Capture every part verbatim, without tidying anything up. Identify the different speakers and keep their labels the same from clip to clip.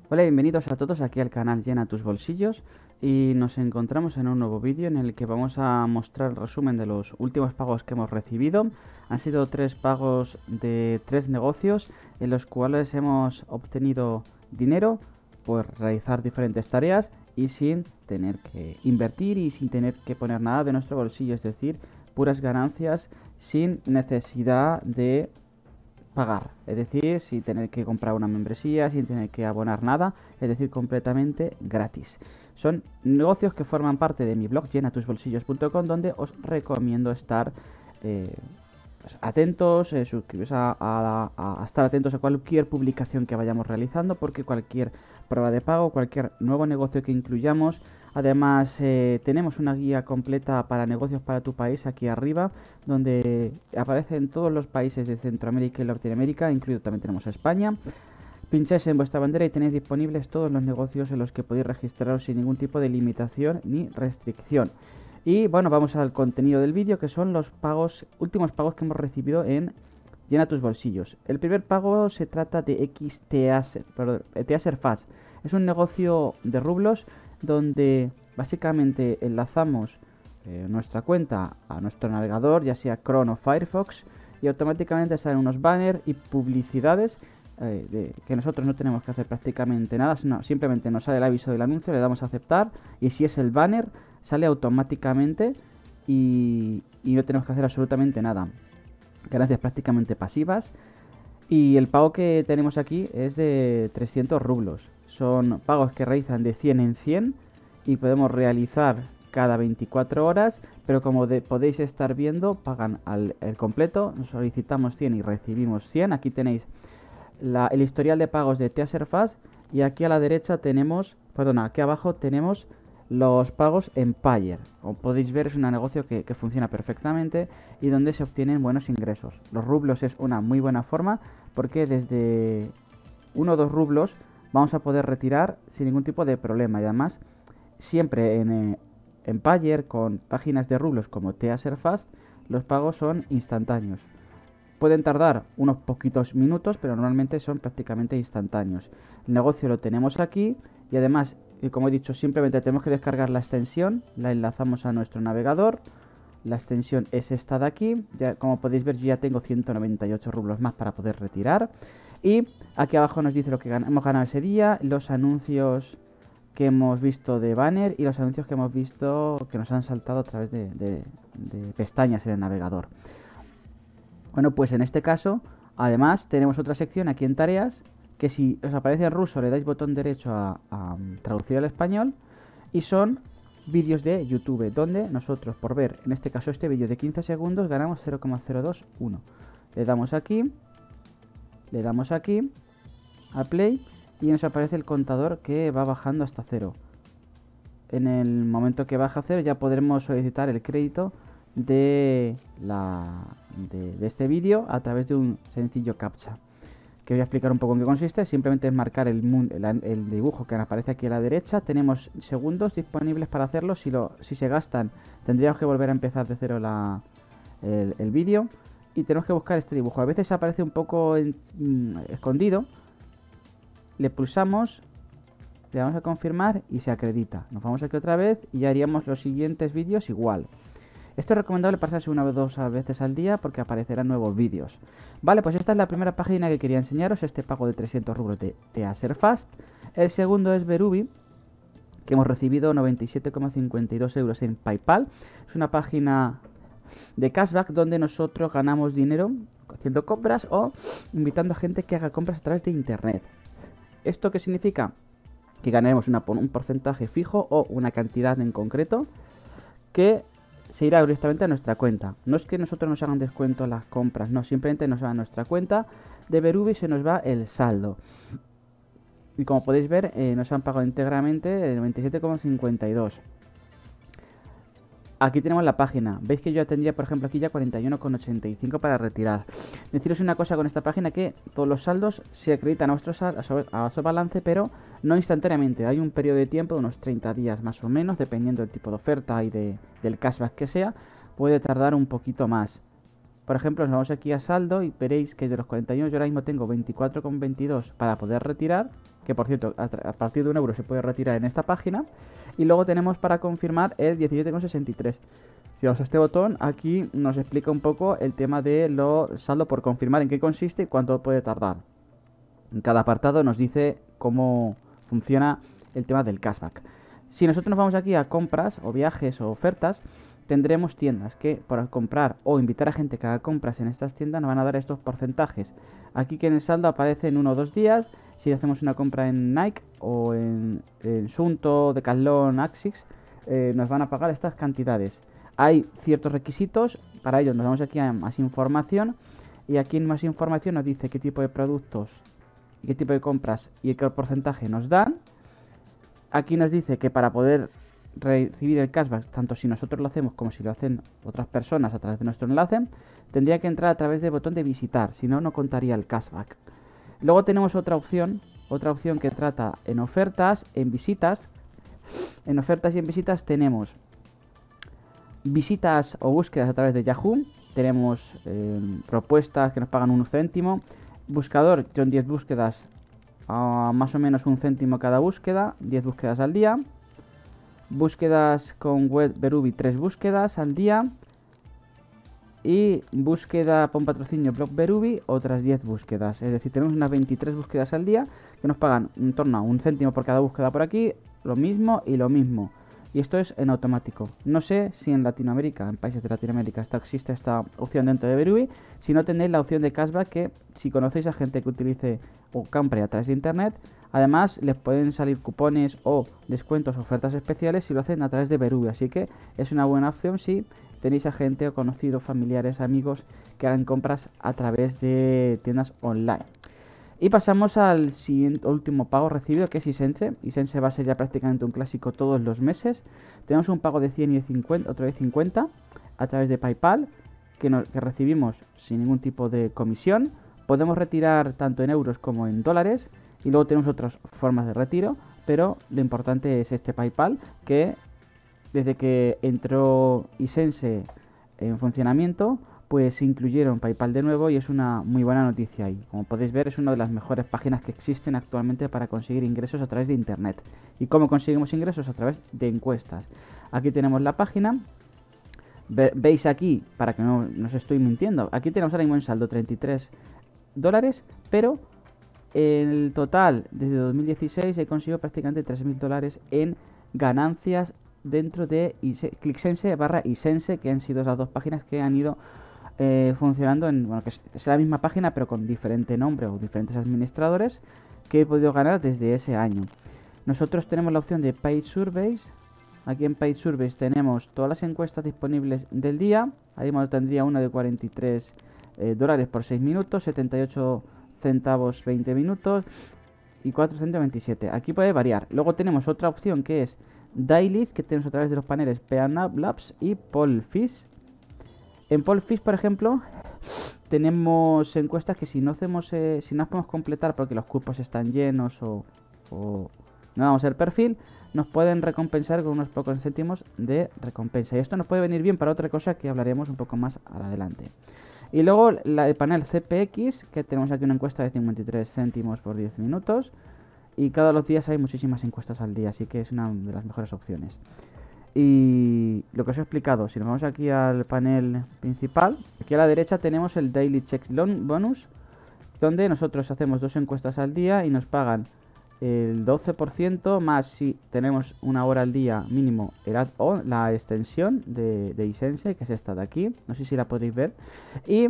Speaker 1: Hola, bienvenidos a todos aquí al canal Llena tus bolsillos y nos encontramos en un nuevo vídeo en el que vamos a mostrar el resumen de los últimos pagos que hemos recibido. Han sido tres pagos de tres negocios en los cuales hemos obtenido dinero por realizar diferentes tareas y sin tener que invertir y sin tener que poner nada de nuestro bolsillo, es decir, puras ganancias sin necesidad de pagar, es decir, sin tener que comprar una membresía, sin tener que abonar nada, es decir, completamente gratis. Son negocios que forman parte de mi blog llena tus bolsillos punto com, donde os recomiendo estar eh, pues, atentos, eh, suscribiros a, a, a, a estar atentos a cualquier publicación que vayamos realizando, porque cualquier prueba de pago, cualquier nuevo negocio que incluyamos. Además, eh, tenemos una guía completa para negocios para tu país aquí arriba, donde aparecen todos los países de Centroamérica y Latinoamérica, incluido también tenemos a España. Pincháis en vuestra bandera y tenéis disponibles todos los negocios en los que podéis registraros sin ningún tipo de limitación ni restricción. Y bueno, vamos al contenido del vídeo, que son los pagos, últimos pagos que hemos recibido en Llena tus bolsillos. El primer pago se trata de X Teaser, perdón, Teaser Fast. Es un negocio de rublos donde básicamente enlazamos eh, nuestra cuenta a nuestro navegador, ya sea Chrome o Firefox, y automáticamente salen unos banners y publicidades eh, de, que nosotros no tenemos que hacer prácticamente nada, sino simplemente nos sale el aviso del anuncio, le damos a aceptar y si es el banner sale automáticamente y, y no tenemos que hacer absolutamente nada. Ganancias prácticamente pasivas. Y el pago que tenemos aquí es de trescientos rublos. Son pagos que realizan de cien en cien y podemos realizar cada veinticuatro horas, pero como de, podéis estar viendo, pagan al el completo. Nos solicitamos cien y recibimos cien. Aquí tenéis la, el historial de pagos de Teaserfast y aquí a la derecha tenemos, perdona, aquí abajo tenemos los pagos en Payer. Como podéis ver, es un negocio que, que funciona perfectamente y donde se obtienen buenos ingresos. Los rublos es una muy buena forma porque desde uno o dos rublos vamos a poder retirar sin ningún tipo de problema. Y además, siempre en, eh, en Payer, con páginas de rublos como Teaserfast, los pagos son instantáneos. Pueden tardar unos poquitos minutos, pero normalmente son prácticamente instantáneos. El negocio lo tenemos aquí y además, y como he dicho, simplemente tenemos que descargar la extensión, la enlazamos a nuestro navegador. La extensión es esta de aquí. Ya, como podéis ver, yo ya tengo ciento noventa y ocho rublos más para poder retirar. Y aquí abajo nos dice lo que hemos ganado ese día, los anuncios que hemos visto de banner y los anuncios que hemos visto que nos han saltado a través de, de, de pestañas en el navegador. Bueno, pues en este caso, además, tenemos otra sección aquí en tareas, que si os aparece en ruso le dais botón derecho a, a traducir al español, y son vídeos de YouTube, donde nosotros por ver, en este caso este vídeo de quince segundos, ganamos cero coma cero dos uno. Le damos aquí, le damos aquí, a play, y nos aparece el contador que va bajando hasta cero. En el momento que baja a cero ya podremos solicitar el crédito de, la, de, de este vídeo a través de un sencillo captcha, que voy a explicar un poco en qué consiste. Simplemente es marcar el, el, el dibujo que aparece aquí a la derecha. Tenemos segundos disponibles para hacerlo. Si, lo, si se gastan, tendríamos que volver a empezar de cero la, el, el vídeo. Y tenemos que buscar este dibujo. A veces aparece un poco en, mm, escondido. Le pulsamos, le damos a confirmar y se acredita. Nos vamos aquí otra vez y ya haríamos los siguientes vídeos igual. Esto es recomendable pasarse una o dos veces al día porque aparecerán nuevos vídeos. Vale, pues esta es la primera página que quería enseñaros, este pago de trescientos rublos de Teaserfast. El segundo es Verubi, que hemos recibido noventa y siete coma cincuenta y dos euros en PayPal. Es una página de cashback donde nosotros ganamos dinero haciendo compras o invitando a gente que haga compras a través de internet. ¿Esto qué significa? Que ganaremos una, un porcentaje fijo o una cantidad en concreto que se irá directamente a nuestra cuenta. No es que nosotros nos hagan descuento en las compras, no, simplemente nos va a nuestra cuenta de Verubi y se nos va el saldo. Y como podéis ver, eh, nos han pagado íntegramente el noventa y siete coma cincuenta y dos. Aquí tenemos la página. Veis que yo ya tendría, por ejemplo, aquí ya cuarenta y uno coma ochenta y cinco para retirar. Deciros una cosa con esta página, que todos los saldos se acreditan a vuestro, sal, a vuestro balance, pero no instantáneamente. Hay un periodo de tiempo de unos treinta días más o menos, dependiendo del tipo de oferta y de, del cashback que sea. Puede tardar un poquito más. Por ejemplo, nos vamos aquí a saldo y veréis que de los cuarenta y uno yo ahora mismo tengo veinticuatro coma veintidós para poder retirar. que por cierto a, a partir de un euro se puede retirar en esta página. Y luego tenemos para confirmar el diecisiete con sesenta y tres. Si vamos a este botón, aquí nos explica un poco el tema de lo saldo por confirmar, en qué consiste y cuánto puede tardar. En cada apartado nos dice cómo funciona el tema del cashback. Si nosotros nos vamos aquí a compras o viajes o ofertas, tendremos tiendas que por comprar o invitar a gente que haga compras en estas tiendas nos van a dar estos porcentajes. Aquí que en el saldo aparece en uno o dos días. Si hacemos una compra en Nike o en, en Sunto, Decathlon, Axix, eh, nos van a pagar estas cantidades. Hay ciertos requisitos, para ello nos vamos aquí a más información y aquí en más información nos dice qué tipo de productos y qué tipo de compras y qué porcentaje nos dan. Aquí nos dice que para poder recibir el cashback, tanto si nosotros lo hacemos como si lo hacen otras personas a través de nuestro enlace, tendría que entrar a través del botón de visitar, si no, no contaría el cashback. Luego tenemos otra opción, otra opción que trata en ofertas, en visitas. En ofertas y en visitas tenemos visitas o búsquedas a través de Yahoo, tenemos eh, propuestas que nos pagan un céntimo, buscador son diez búsquedas a más o menos un céntimo cada búsqueda, diez búsquedas al día, búsquedas con web Verubi, tres búsquedas al día, y búsqueda con patrocinio blog Verubi, otras diez búsquedas, es decir, tenemos unas veintitrés búsquedas al día que nos pagan en torno a un céntimo por cada búsqueda por aquí, lo mismo y lo mismo. Y esto es en automático. No sé si en Latinoamérica, en países de Latinoamérica, esta, existe esta opción dentro de Verubi. Si no, tenéis la opción de cashback que, si conocéis a gente que utilice o compre a través de internet, además les pueden salir cupones o descuentos, ofertas especiales si lo hacen a través de Verubi. Así que es una buena opción si tenéis a gente o conocidos, familiares, amigos que hagan compras a través de tiendas online. Y pasamos al siguiente, último pago recibido, que es Isense. Isense va a ser ya prácticamente un clásico todos los meses. Tenemos un pago de cien y de cincuenta, otro de cincuenta a través de PayPal, que, nos, que recibimos sin ningún tipo de comisión. Podemos retirar tanto en euros como en dólares. Y luego tenemos otras formas de retiro, pero lo importante es este PayPal, que desde que entró Isense en funcionamiento, pues se incluyeron PayPal de nuevo y es una muy buena noticia ahí. Como podéis ver, es una de las mejores páginas que existen actualmente para conseguir ingresos a través de internet. ¿Y cómo conseguimos ingresos? A través de encuestas. Aquí tenemos la página. Ve veis aquí, para que no os estoy mintiendo, aquí tenemos ahora mismo en saldo treinta y tres dólares, pero el total desde dos mil dieciséis he conseguido prácticamente tres mil dólares en ganancias dentro de Clicksense barra Isense, que han sido las dos páginas que han ido Eh, funcionando en, bueno, que es, es la misma página pero con diferente nombre o diferentes administradores, que he podido ganar desde ese año. Nosotros tenemos la opción de Paid Surveys. Aquí en Paid Surveys tenemos todas las encuestas disponibles del día. Ahí tendría una de cuarenta y tres eh, dólares por seis minutos, setenta y ocho centavos veinte minutos y cuatro céntimos veintisiete. Aquí puede variar. Luego tenemos otra opción que es Dailies, que tenemos a través de los paneles Peanut Labs y Polfish. En Polfish, por ejemplo, tenemos encuestas que si no hacemos, eh, si no las podemos completar porque los cupos están llenos o, o no damos el perfil, nos pueden recompensar con unos pocos céntimos de recompensa. Y esto nos puede venir bien para otra cosa que hablaremos un poco más adelante. Y luego la, el panel C P X, que tenemos aquí una encuesta de cincuenta y tres céntimos por diez minutos. Y cada los días hay muchísimas encuestas al día, así que es una de las mejores opciones. Y lo que os he explicado, si nos vamos aquí al panel principal, aquí a la derecha tenemos el Daily Checks Loan Bonus, donde nosotros hacemos dos encuestas al día y nos pagan el doce por ciento más si tenemos una hora al día mínimo el add-on, la extensión de, de Isense, que es esta de aquí, no sé si la podéis ver, y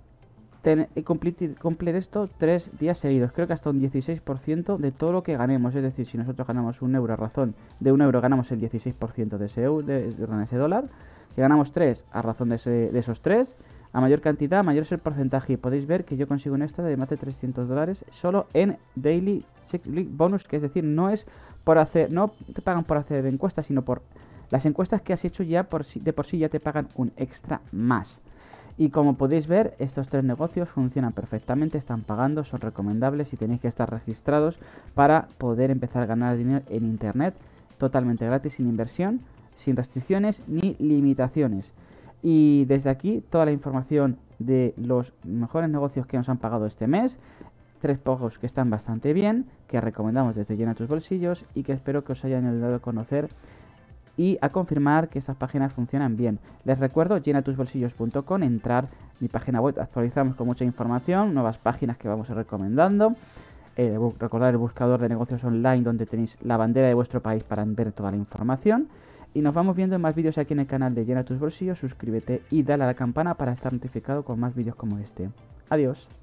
Speaker 1: cumplir, cumplir esto tres días seguidos, creo que hasta un dieciséis por ciento de todo lo que ganemos, es decir, si nosotros ganamos un euro a razón de un euro, ganamos el dieciséis por ciento de ese, euro, de, de ese dólar, si ganamos tres a razón de, ese, de esos tres, a mayor cantidad, mayor es el porcentaje, y podéis ver que yo consigo un extra de más de trescientos dólares solo en Daily Check Bonus, que es decir, no es por hacer, no te pagan por hacer encuestas, sino por las encuestas que has hecho ya por sí, de por sí ya te pagan un extra más. Y como podéis ver, estos tres negocios funcionan perfectamente, están pagando, son recomendables y tenéis que estar registrados para poder empezar a ganar dinero en internet totalmente gratis, sin inversión, sin restricciones ni limitaciones. Y desde aquí toda la información de los mejores negocios que nos han pagado este mes. Tres pagos que están bastante bien, que recomendamos desde Llena tus bolsillos y que espero que os hayan ayudado a conocer y a confirmar que esas páginas funcionan bien. Les recuerdo llena tus bolsillos punto com, entrar mi página web, actualizamos con mucha información, nuevas páginas que vamos a ir recomendando. Eh, recordad el buscador de negocios online donde tenéis la bandera de vuestro país para ver toda la información. Y nos vamos viendo en más vídeos aquí en el canal de Llena tus bolsillos. Suscríbete y dale a la campana para estar notificado con más vídeos como este. Adiós.